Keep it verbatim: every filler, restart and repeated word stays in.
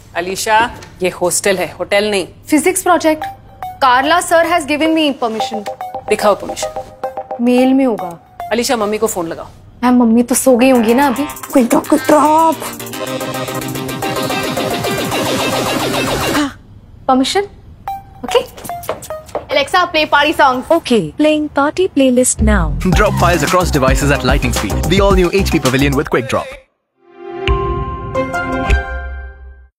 अलीशा, ये हॉस्टल है, होटल नहीं। Physics project. Karla sir has given me permission. दिखाओ परमिशन। मेल में होगा। अलीशा, मम्मी को फोन लगाओ। मैम, मम्मी तो सो गई होंगी ना अभी। Quick drop, quick drop. Permission? Okay. Alexa, play party songs. Okay, playing party playlist now. Drop files across devices at lightning speed. The all-new H P Pavilion with Quick Drop.